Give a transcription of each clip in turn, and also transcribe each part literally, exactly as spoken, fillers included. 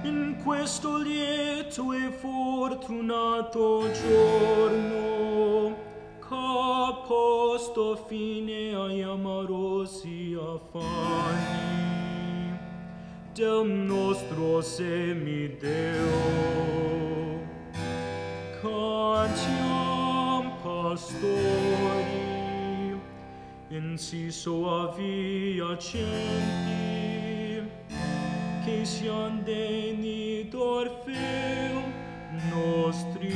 in questo lieto e fortunato giorno, che posto fine ai amorosi affanni del nostro semideo. Cantiam, pastori, in si soavi accenti, che sian degni d'Orfeo nostri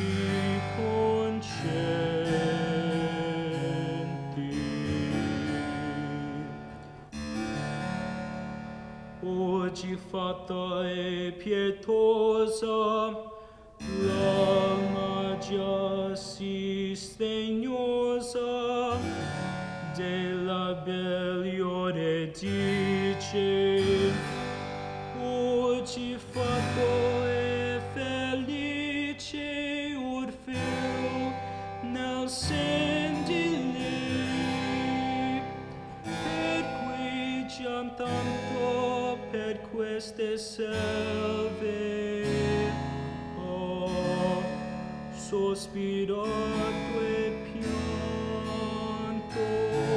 concenti. Oggi fatta e pietosa la magia si stegnosa della belliore dice, oggi fatto e felice Orfeo nel sen di lei, per cui giam tanto per queste selve ho sospirato e pianto.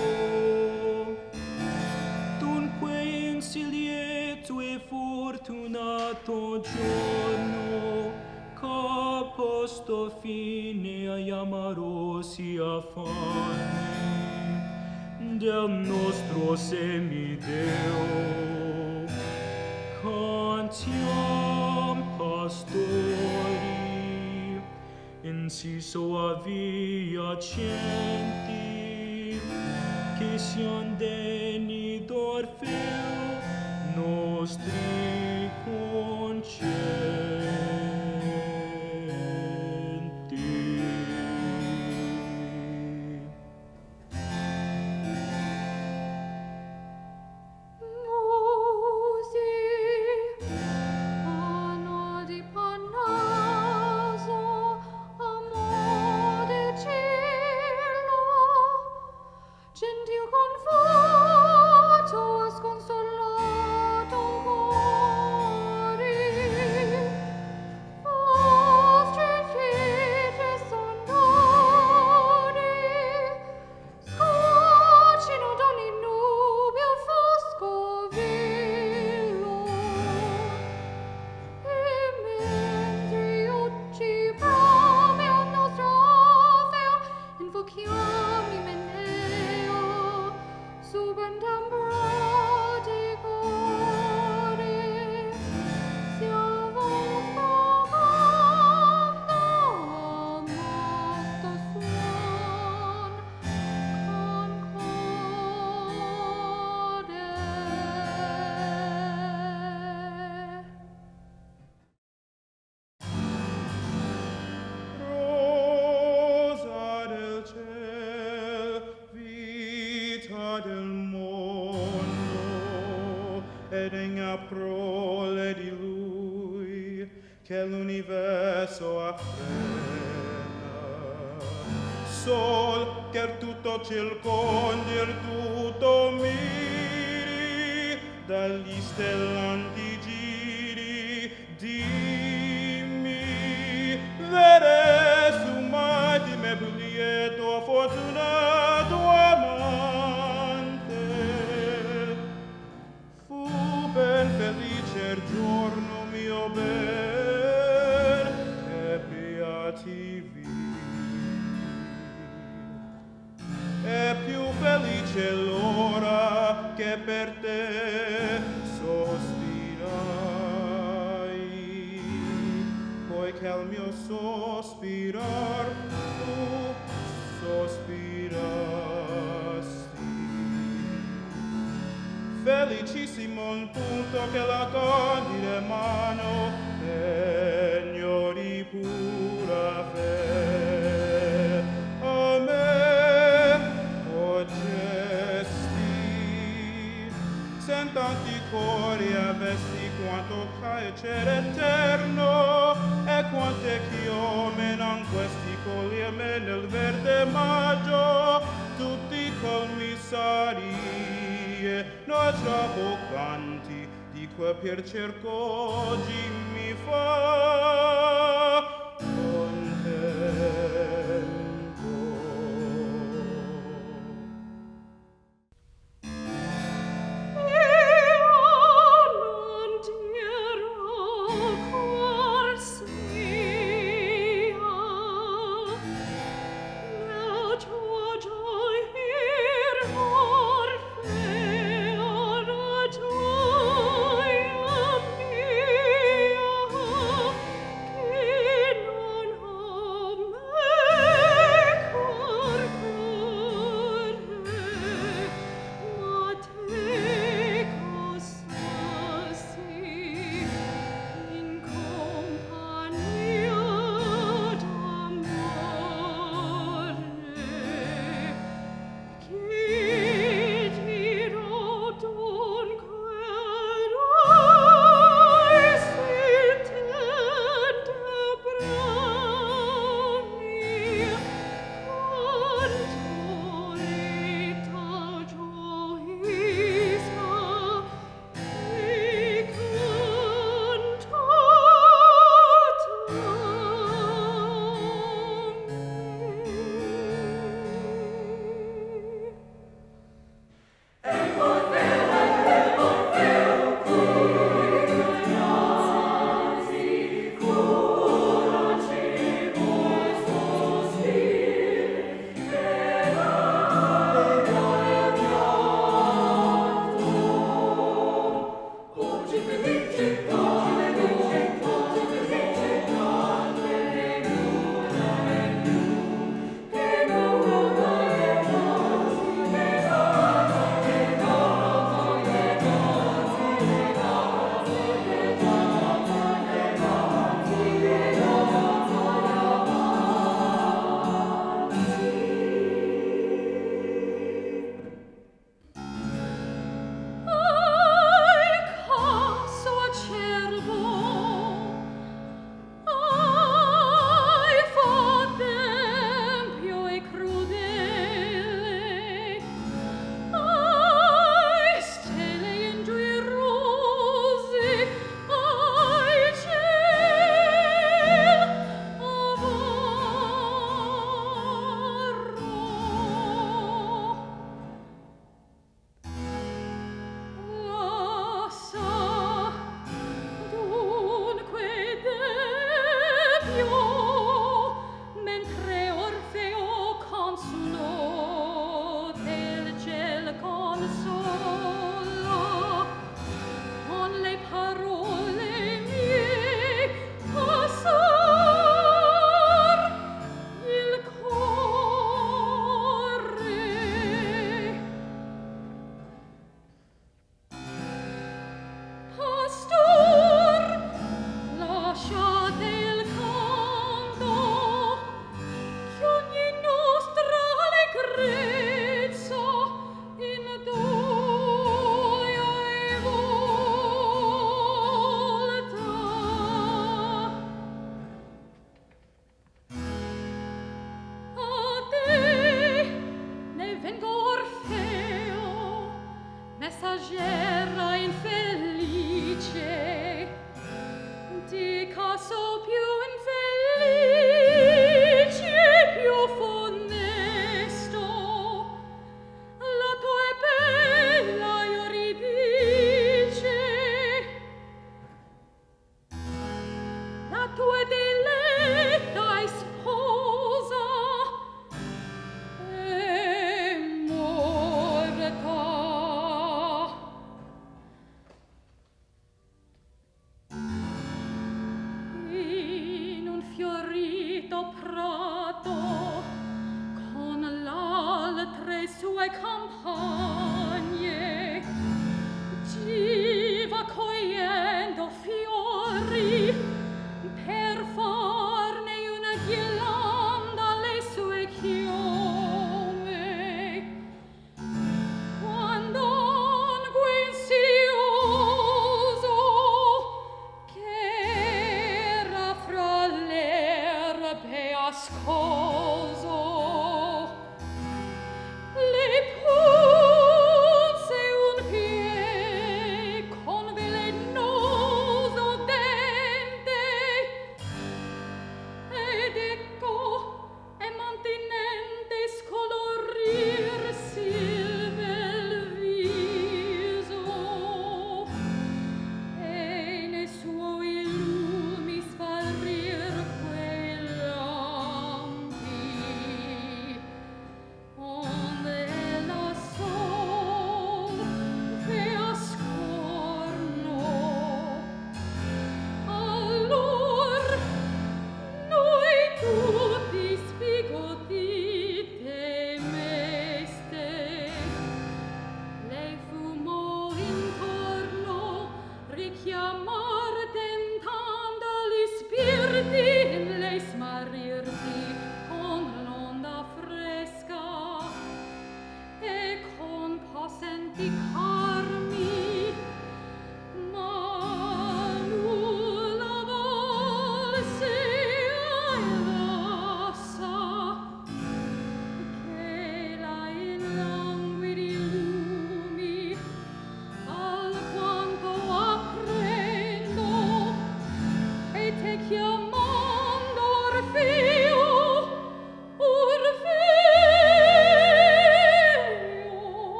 Dunque in si lieto e fortunato giorno, che posto fine agli amorosi affanni del nostro semideo, cantiam, pastori, in si soavi accenti, che sian degni d'Orfeo nostri concenti. prole di lui che l'universo affrena. Sol che tutto circondir, tutto miri, dagli stellanti giri, dimmi, vere sumati me lieto fortunato amante. Fu ben felice il giorno mio ben, e beati vi. E più felice l'ora che per te sospirai, poiché al mio sospirar tu sospirasti. Felicissimo il punto che la candide mano degno di pura fe a me o gesti, sentanti cori avesti quanto cae cer eterno e quante chiomenan questi collieme nel verde maggio tutti commissari mie, noi troppo canti, di quel per cerco oggi mi fa contento.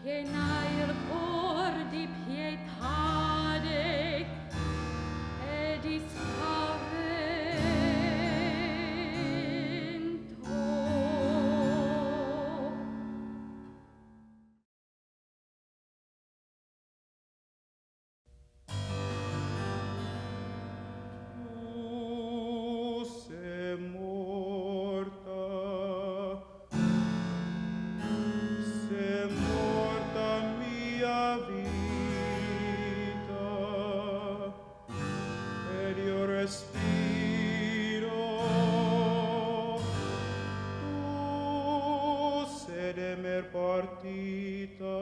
piena il cor di pietade e di spavento. Tu sei morta, sei morta mia vita, ed io respiro. Tu sei de me partita,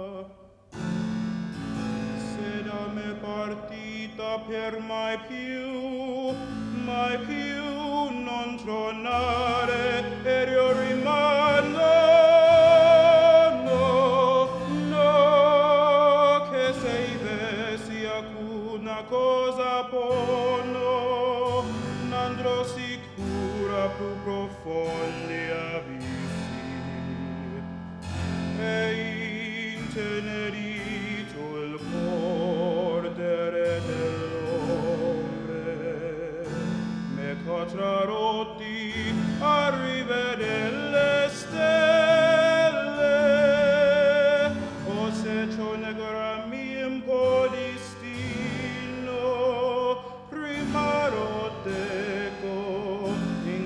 sei da me partita per mai più, mai più non tornare, ed io rimango. No, no, che sei sia una cosa buona, n'andrò sicura più profondi abissi, e intenerito il cordere dell'ombre, me contrarotti a rivedere stelle, o se ciò negara mi un po' destino, rimarrò teco in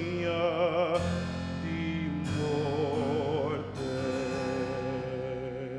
compagnia di morte.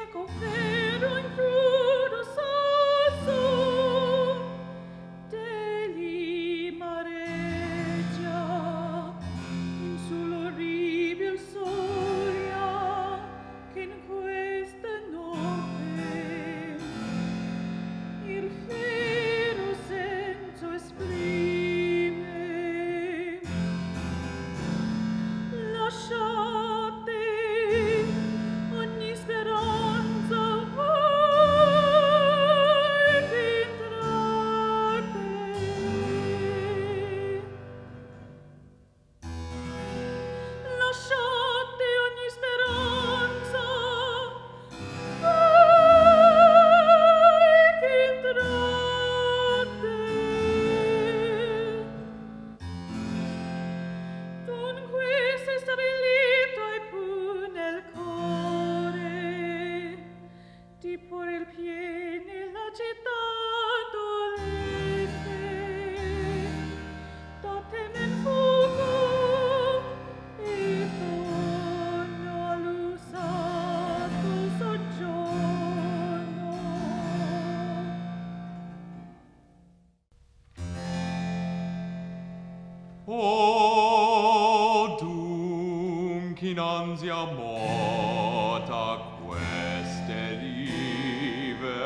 innanzi a morta queste rive,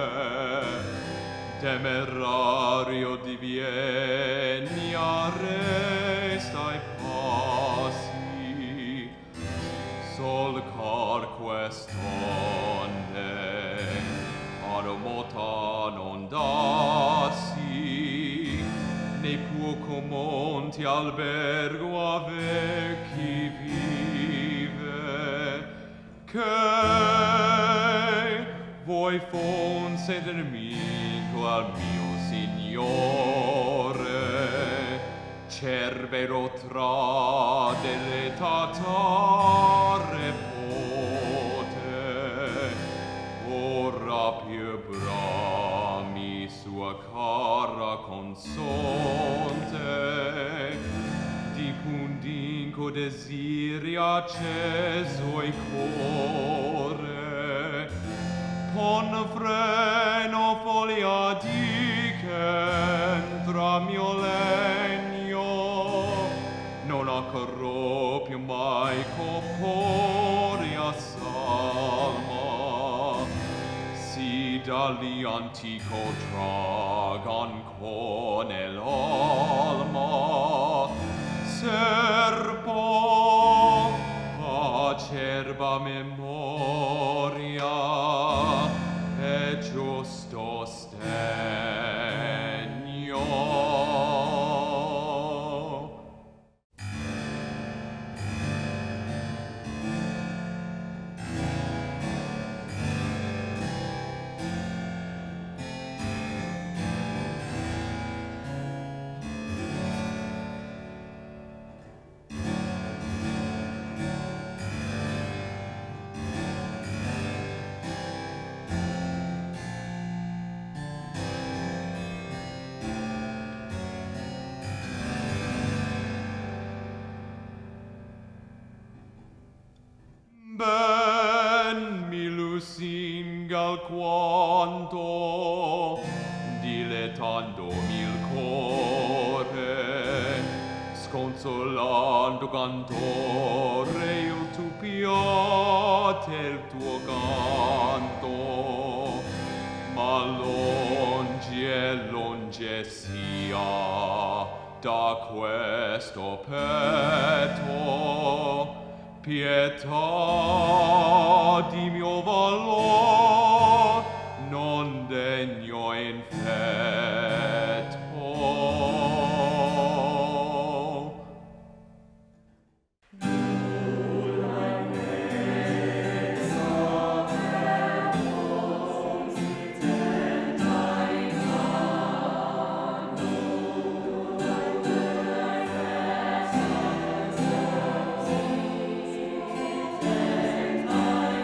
temerario divieni arresta i passi, sol car quest'onde ad mota non dassi, nei poco monti albergo a vecchi vive, che voi fonse d'amico al mio Signore, cerbero tra delle tatare pote, ora più brami sua cara consonte, di pundinco desiri acceso i core, pon freno foglia di che entra mio legno, non accorropio mai corporea salma, si dagli antico dragan con l'alma, serpo acerba memoria e giusto stegno. Ben mi lusinga alquanto, dilettandomi il core, sconsolando cantore il tu piate il tuo canto, ma longe e longe sia da questo petto, pietà di mio valor non degno infetto. I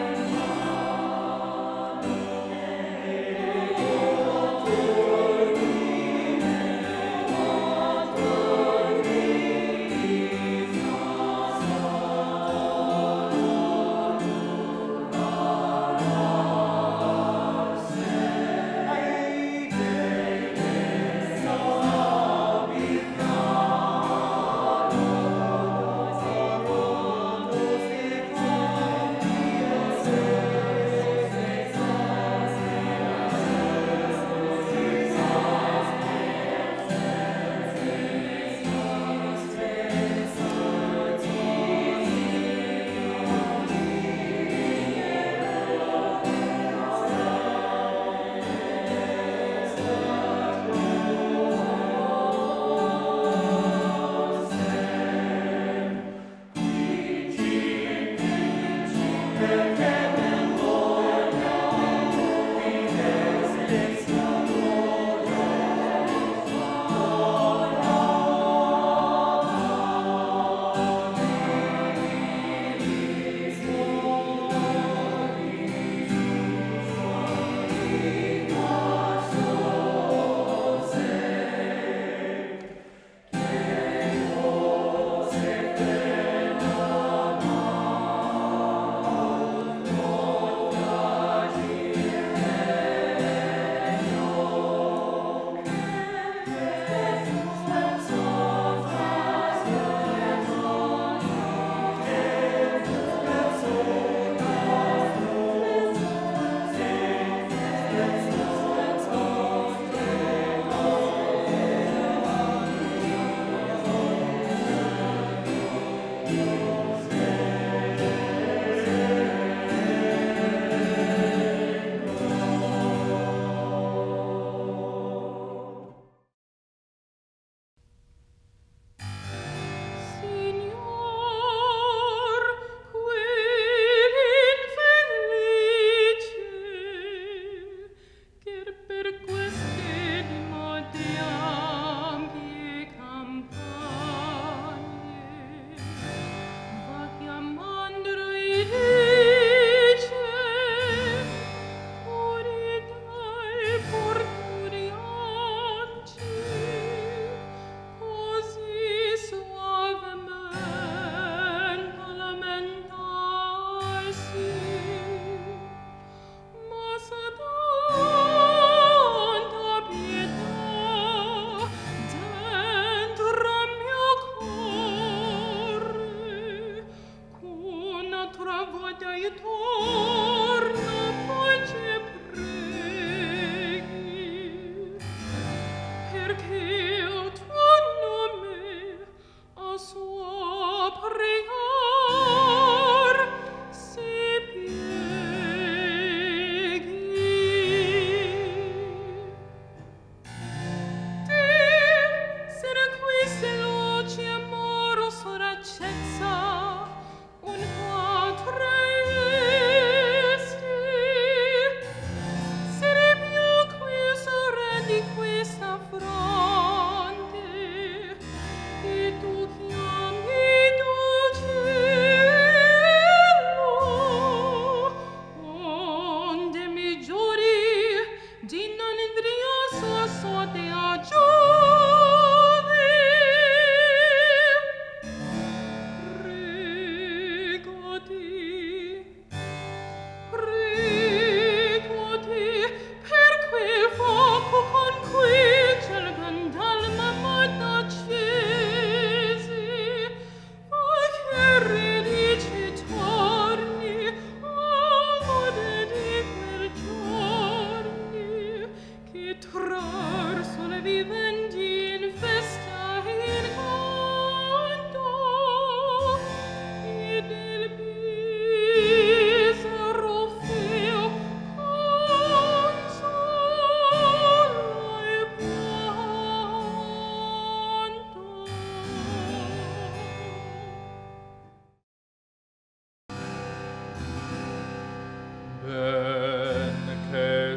ben che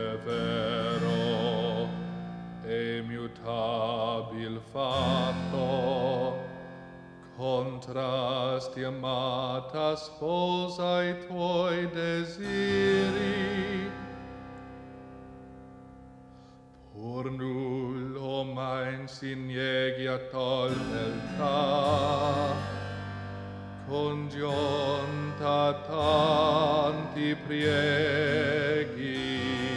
severo e mutabil fatto contrasti amata sposa i tuoi desiri, pur nullo mai si nieghi a tal beltà, congiunta tanti prieghi.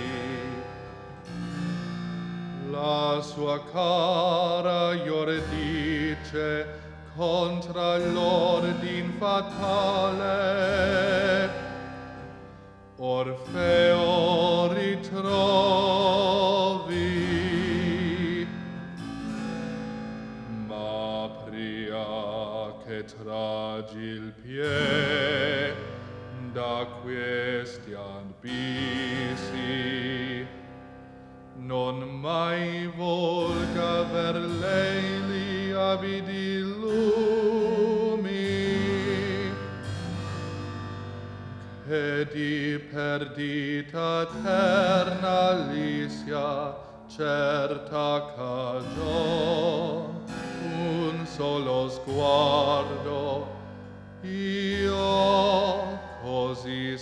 La sua cara iore dice contra l'ordin fatale, Orfeo ritrovi, ma pria che tragi il pie da questi ambisi, non mai volga ver lei li avidi lumi, che di perdita terna li sia certa cagion, un solo sguardo io così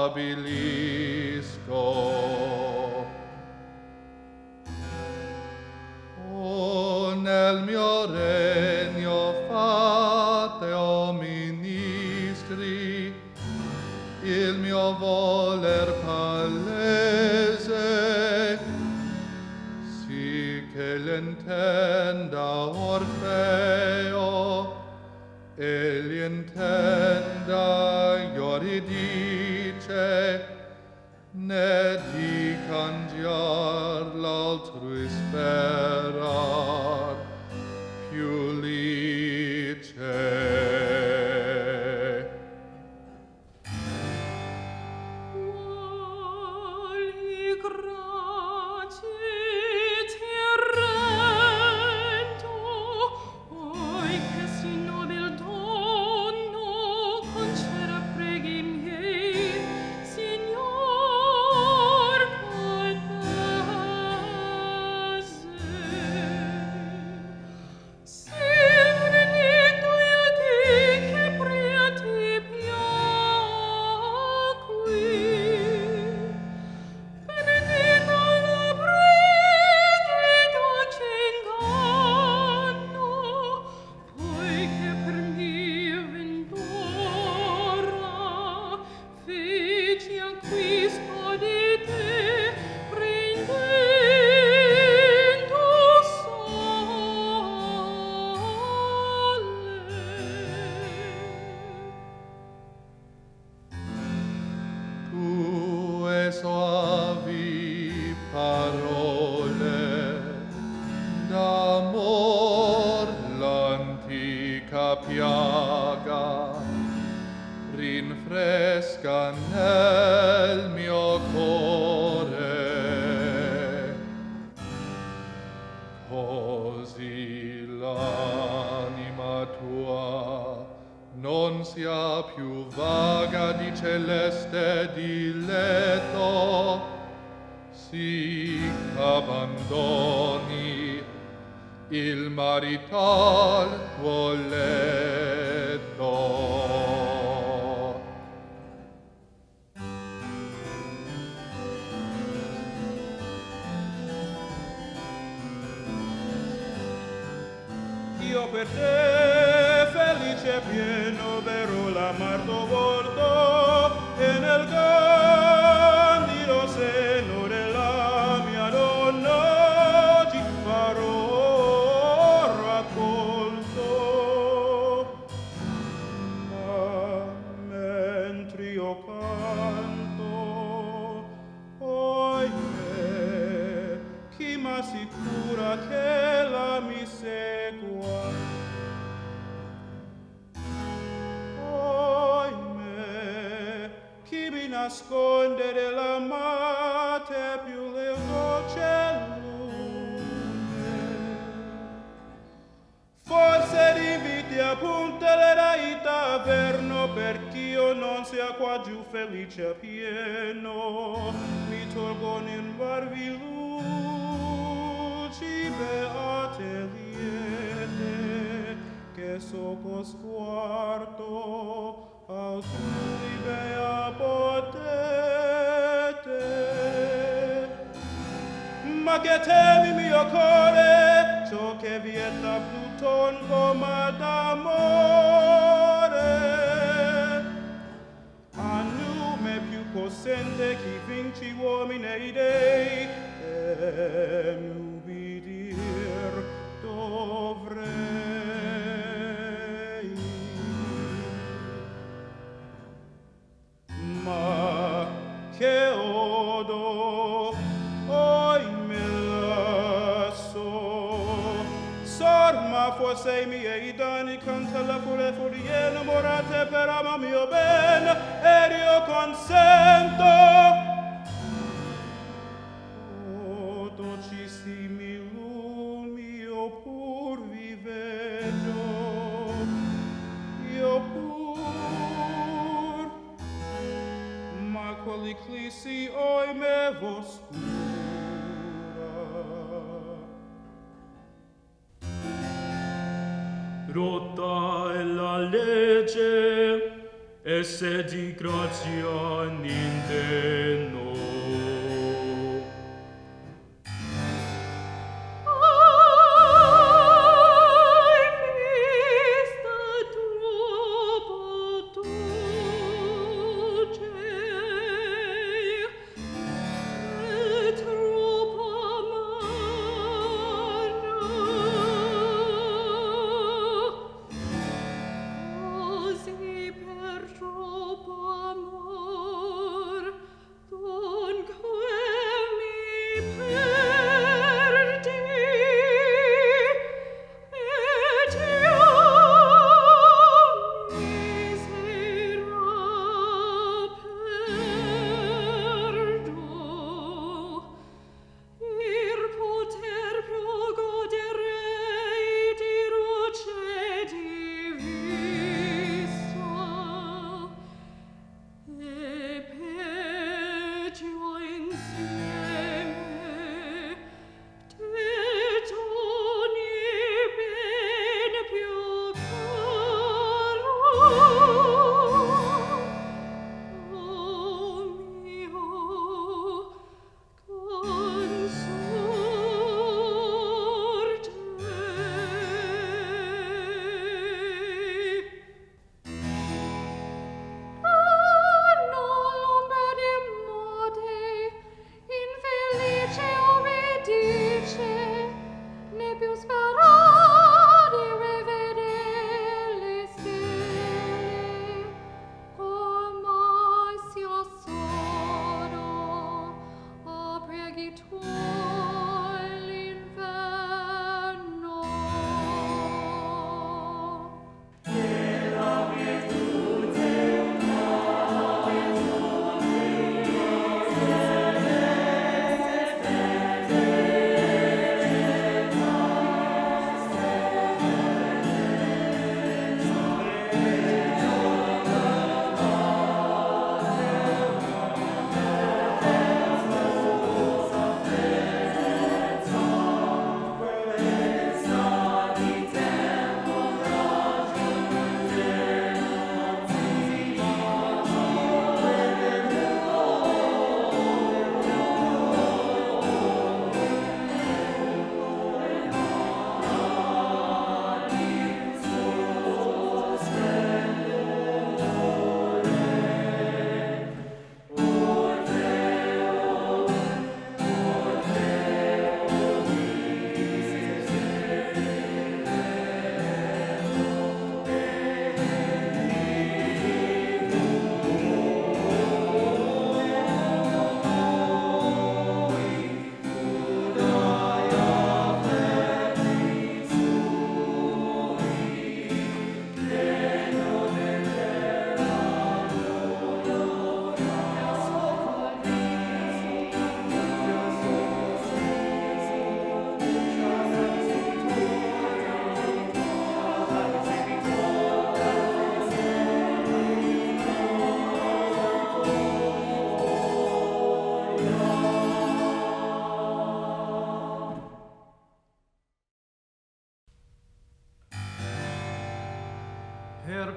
stabilisco. O nel mio regno fate, o ministri, il mio voler palese, sì che l'intenda Orfeo, e l'intenda Ioridice, ne di cangiar l'altrui sperar più lice. Quali grazie ti rendo, oi che si nobil dono conceda preghi miei, Signor Paese. Sempre nido io di che pria ti piacqui, benedito la preghi dolce inganno, poiché per mia ventura feci acquisto di te, prendendo sole. Tue soavi parole d'amor l'antica piaga rinfresca nel mio cuore, così l'anima tua non sia più vaga di celeste diletto, sì abbandoni il marital tuo letto. Io per te felice pieno verrò l'amarto volto, e nel candido seno della mia donna ti farò raccolto. Ma mentre io canto, oimè, chi m'assicura che la mi segua? Nasconde dell'amate più le dolce lune, forse di viti appunto le dai taverno per chi io non sia qua giù felice pieno, mi tolgon in barvi luci beate liete, che soco sguardo al cui bea potete. Ma che temi mio core, ciò che vieta Pluton come d'amore, a nume più possente chi vinci uomini e dei, e n'ubbidir dovrei. Ma che odo oi messo, sorma fosse i miei danni, canta la fure furie innamorate per ama mio ben, ed io consento. O docissimi lumi, io pur vi veggio, io pur, ma quell'eclissi oi me voscura. Rotta è la legge, e se di grazia ninte no.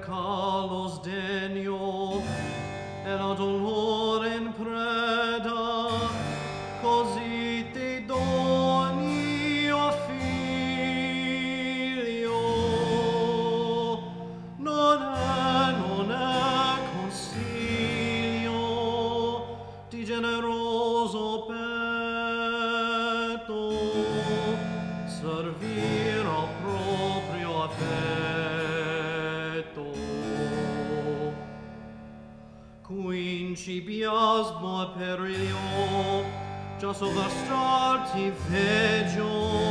calos degno e la dolore in preda, così ti doni, o figlio. Non è, non è consiglio di generoso petto servir al proprio affetto. Quinci biasmo perilio, già sovrastarti veggio,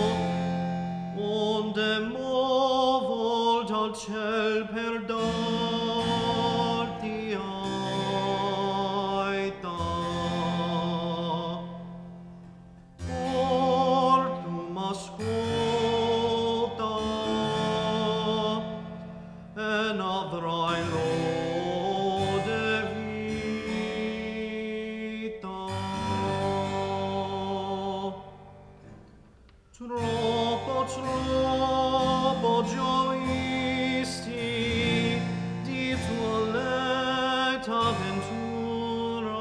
onde movo dal ciel per darti aita. Or tu m'ascolta, e n'avrai lode vita. Troppo, troppo gioisti di tua leta ventura,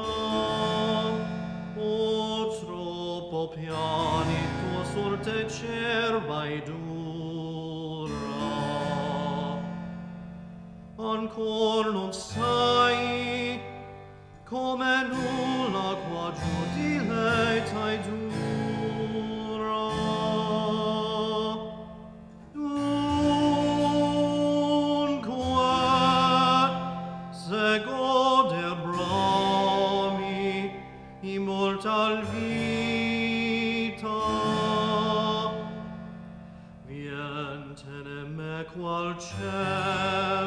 o troppo piani tua sorte cerba e dura. Ancor non sai come nulla qua giù diletta e dura. Goder brami immortal vita, vientene me qual ciel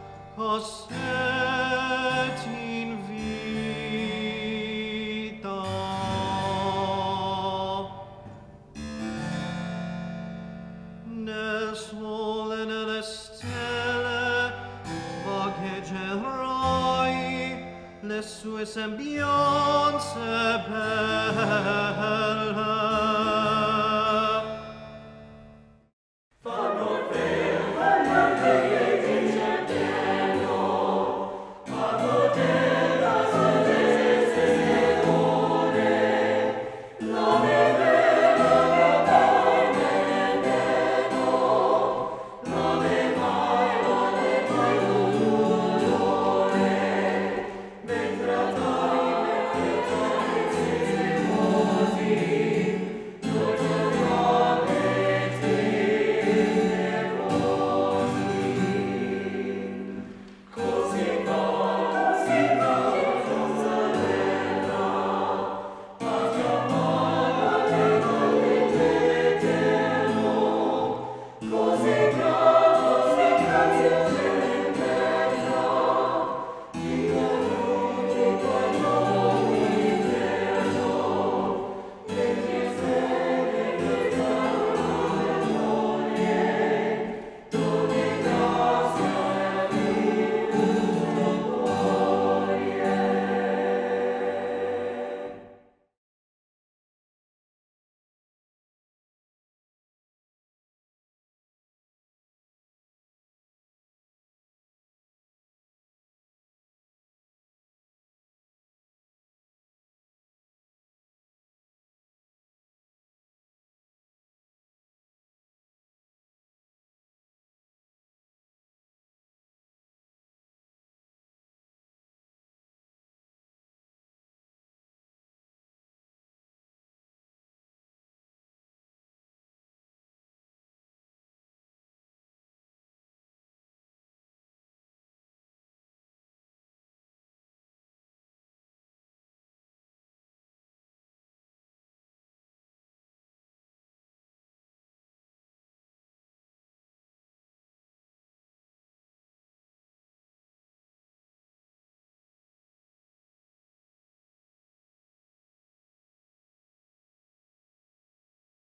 passet in vita. Nel sole, nelle stelle vagheggerai le sue sembianze belle.